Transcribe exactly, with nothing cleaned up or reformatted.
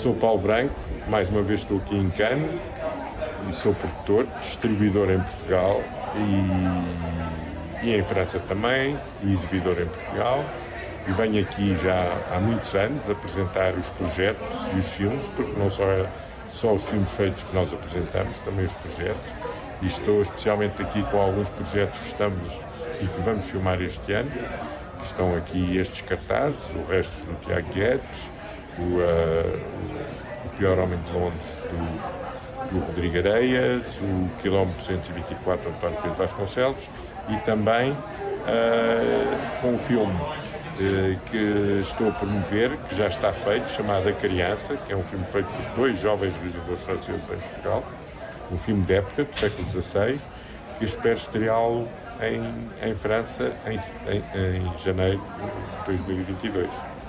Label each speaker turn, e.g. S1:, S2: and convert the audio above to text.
S1: Sou Paulo Branco, mais uma vez estou aqui em Cannes e sou produtor, distribuidor em Portugal e, e em França também, e exibidor em Portugal. E venho aqui já há muitos anos apresentar os projetos e os filmes, porque não só, é, só os filmes feitos que nós apresentamos, também os projetos. E estou especialmente aqui com alguns projetos que estamos e que vamos filmar este ano. Estão aqui estes cartazes, o resto do Tiago Guedes, o, uh, o Pior Homem de Londres do, do Rodrigo Areias, o Quilómetro duzentos e vinte e quatro do António Pedro Vasconcelos e também uh, com o filme uh, que estou a promover, que já está feito, chamado A Criança, que é um filme feito por dois jovens realizadores franceses em Portugal, um filme de época, do século dezasseis, que espero estreá-lo em, em França em, em, em janeiro de dois mil e vinte e dois.